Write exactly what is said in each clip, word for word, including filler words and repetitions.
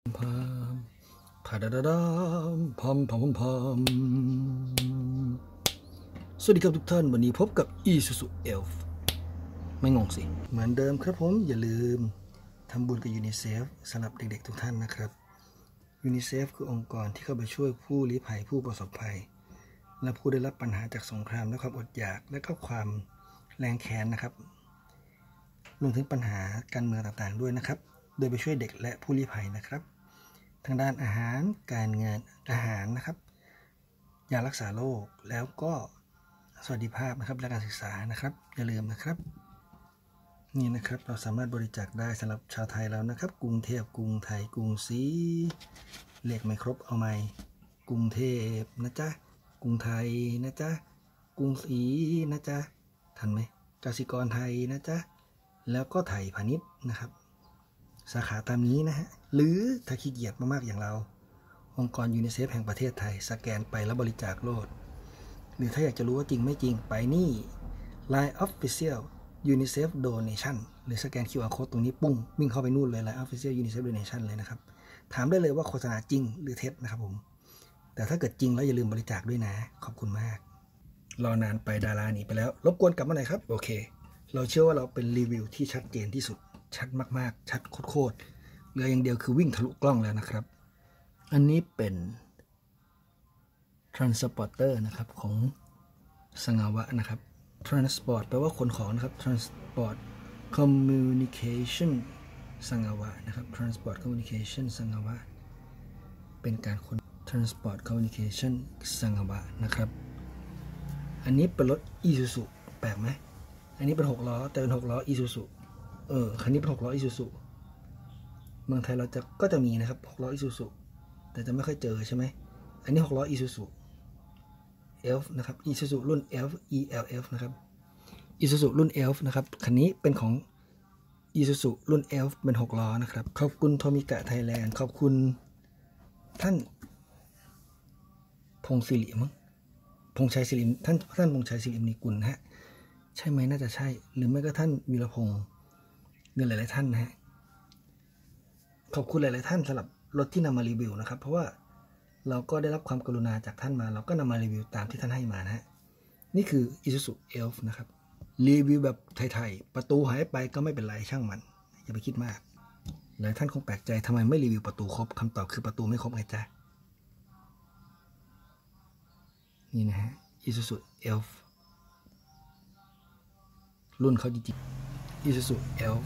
พามพาดาดาดามพามพามพามสวัสดีครับทุกท่านวันนี้พบกับ Isuzu Elf ไม่งงสิเหมือนเดิมครับผมอย่าลืมทำบุญกับยูนิเซฟสำหรับเด็กๆทุกท่านนะครับยูนิเซฟคือองค์กรที่เข้าไปช่วยผู้ลี้ภัยผู้ประสบภัยและผู้ได้รับปัญหาจากสงครามและความอดอยากและก็ความแรงแค้นนะครับรวมถึงปัญหาการเมืองต่างๆด้วยนะครับโดยไปช่วยเด็กและผู้ลี้ภัยนะครับทางด้านอาหารการเงินอาหารนะครับยารักษาโรคแล้วก็สวัสดิภาพนะครับและการศึกษานะครับอย่าลืมนะครับนี่นะครับเราสามารถบริจาคได้สำหรับชาวไทยแล้วนะครับกรุงเทพกรุงไทยกรุงศรีเลขไม่ครบเอาไหมกรุงเทพนะจ๊ะกรุงไทยนะจ๊ะกรุงศรีนะจ๊ะทันไหมกสิกรไทยนะจ๊ะแล้วก็ไทยพาณิชย์นะครับสาขาตามนี้นะฮะหรือถ้าขี้เกียจมากๆอย่างเราองค์กรยูนิเซฟแห่งประเทศไทยสแกนไปแล้วบริจาคโลดหรือถ้าอยากจะรู้ว่าจริงไม่จริงไปนี่ ไลน์ Official UNICEF Donation หรือสแกน คิว อาร์ Code ตรงนี้ปุ้งวิ่งเข้าไปนู่นเลย ไลน์ Official UNICEF Donation เลยนะครับถามได้เลยว่าโฆษณาจริงหรือเท็จนะครับผมแต่ถ้าเกิดจริงแล้วอย่าลืมบริจาคด้วยนะขอบคุณมากรอนานไปดาราหนีไปแล้วรบกวนกลับมาหน่อยครับโอเคเราเชื่อว่าเราเป็นรีวิวที่ชัดเจนที่สุดชัดมากๆชัดโคตรๆเหลืออย่างเดียวคือวิ่งทะลุกล้องแล้วนะครับอันนี้เป็น Transporter นะครับของสงาวะนะครับ Transport แปลว่าขนของนะครับ Transport Communication สงาวะนะครับ Transport Communication สงาวะเป็นการขน Transport Communication สงาวะนะครับอันนี้เป็นรถ Isuzu แปลกไหมอันนี้เป็นหกล้อแต่เป็นหกล้อ Isuzu เออคันนี้เป็นหกล้อ Isuzu เมืองไทยเราจะก็จะมีนะครับหกล้อ Isuzu แต่จะไม่ค่อยเจอใช่ไหมอันนี้หกล้อ Isuzu Elf นะครับ Isuzu รุ่น Elf อี แอล เอฟ นะครับ Isuzu รุ่น Elf นะครับคันนี้เป็นของ Isuzu รุ่น Elf เป็นหกล้อนะครับขอบคุณโทมิกะไทยแลนด์ขอบคุณท่านพงศิริมั้งพงชัยศิริท่านท่านพงชัยศิริมณีกุลฮะใช่ไหมน่าจะใช่หรือไม่ก็ท่านวีรพงษ์หรือหลายๆท่านนะฮะขอบคุณหลายๆท่านสำหรับรถที่นำมารีวิวนะครับเพราะว่าเราก็ได้รับความกรุณาจากท่านมาเราก็นำมารีวิวตามที่ท่านให้มานะฮะนี่คือ Isuzu Elf นะครับรีวิวแบบไทยๆประตูหายไปก็ไม่เป็นไรช่างมันอย่าไปคิดมากหลายท่านคงแปลกใจทำไมไม่รีวิวประตูครบคำตอบคือประตูไม่ครบไงจ๊ะนี่นะฮะ Isuzu Elf รุ่นเขาจริงๆ Isuzu Elf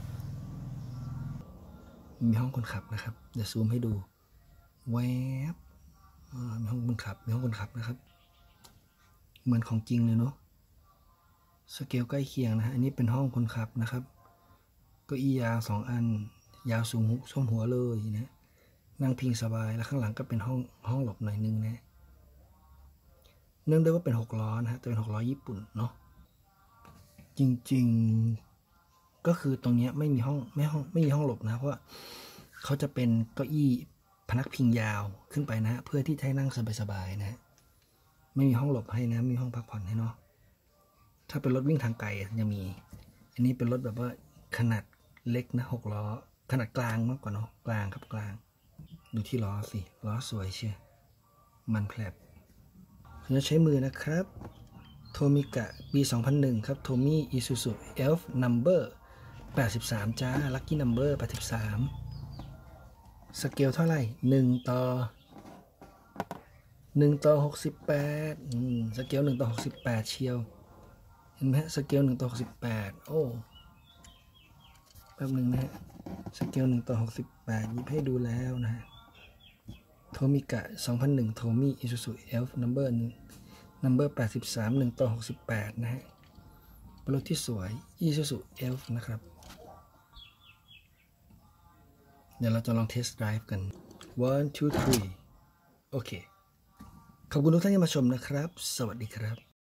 มีห้องคนขับนะครับเดี๋ยวซูมให้ดูแวบมีห้องคนขับมีห้องคนขับนะครับเหมือนของจริงเลยเนาะสเกลใกล้เคียงนะฮะอันนี้เป็นห้องคนขับนะครับเก้าอี้ยาวสองอันยาวสูงช่วมหัวเลยนะนั่งพิงสบายแล้วข้างหลังก็เป็นห้องห้องหลบหน่อยนึงนะเนื่องด้วยว่าเป็นหกล้อนะฮะแต่เป็นหกล้อญี่ปุ่นเนาะจริงๆก็คือตรงนี้ไม่มีห้องไม่ห้องไม่มีห้องหลบนะเพราะเขาจะเป็นเก้าอี้พนักพิงยาวขึ้นไปนะเพื่อที่จะให้นั่งสบายๆนะไม่มีห้องหลบให้นะมีห้องพักผ่อนให้เนาะถ้าเป็นรถวิ่งทางไกลจะมีอันนี้เป็นรถแบบว่าขนาดเล็กนะหกล้อขนาดกลางมากกว่าเนาะกลางครับกลางดูที่ล้อสิล้อสวยเชียวมันแผลบผมจะใช้มือนะครับโทมิกะปีสองพันหนึ่งครับโทมิอิซูซุ Elf Number แปดสิบสามจ้า Lucky Number แปดสิบสามสเกลเท่าไหร่หนึ่งต่อหนึ่งต่อหกสิบแปดอืมสเกลหนึ่งต่อหกสิบแปดเชียวเห็นไหมฮะสเกลหนึ่งต่อหกสิบแปดโอ้แป๊บหนึ่งนะฮะสเกลหนึ่งต่อหกสิบแปดยิบให้ดูแล้วนะฮะโทมิกะสองพันหนึ่งโทมิอิซูซุ Elf Number หนึ่ง Number แปดสิบสามหนึ่งต่อหกสิบแปดนะฮะเป็นรถที่สวย Isuzu Elf นะครับเดี๋ยวเราจะลองเทสต์ไดรฟ์กัน one two three โอเคขอบคุณทุกท่านที่มาชมนะครับสวัสดีครับ